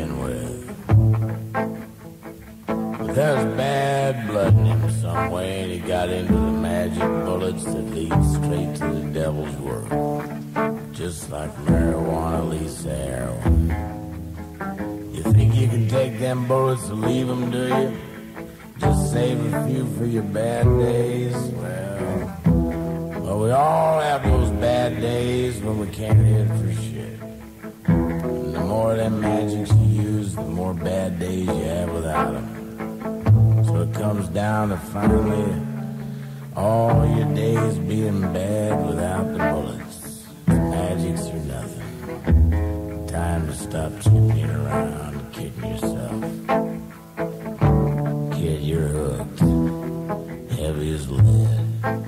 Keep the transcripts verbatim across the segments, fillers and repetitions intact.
been with. But there's bad blood in him some way, and he got into the magic bullets that lead straight to the devil's world. Just like marijuana leads to heroin. You think you can take them bullets and leave them, do you? Just save a few for your bad days? Well, well, we all have those bad days when we can't hit for shit. And the more of them magics you use, the more bad days you have without them. So it comes down to finally all your days being bad without the bullets. Magics or nothing. Time to stop skipping around and kidding yourself. Kid, you're hooked. Heavy as lead.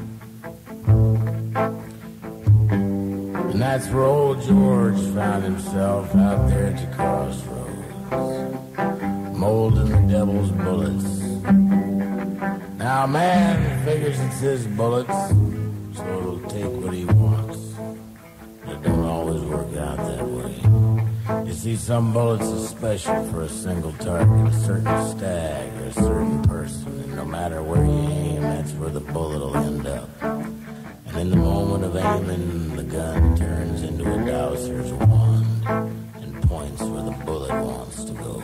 And that's where old George found himself out there at the crossroads, molding the devil's bullets. Now man figures it's his bullets, so it'll take what he wants. But it don't always work out that way. You see, some bullets are special for a single target, a certain stag or a certain person, and no matter where you aim, that's where the bullet will end up. And in the moment of aiming, the gun turns into a dowser's wand and points where the bullet wants to go.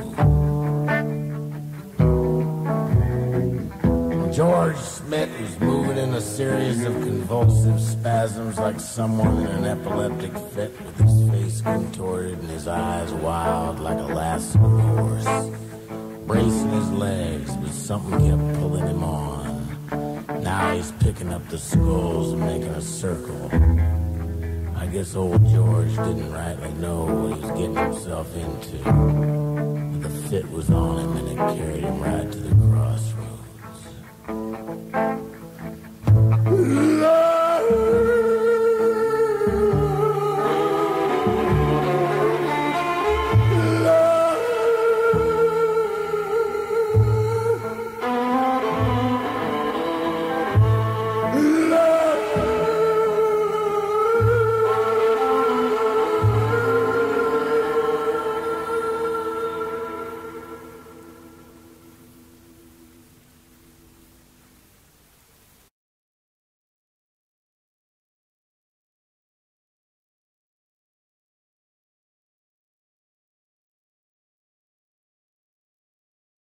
George Smith was moving in a series of convulsive spasms like someone in an epileptic fit, with his face contorted and his eyes wild like a lassoed horse, bracing his legs, but something kept pulling him on. Now he's picking up the skulls and making a circle. I guess old George didn't rightly know what he was getting himself into, but the fit was on him and it carried him right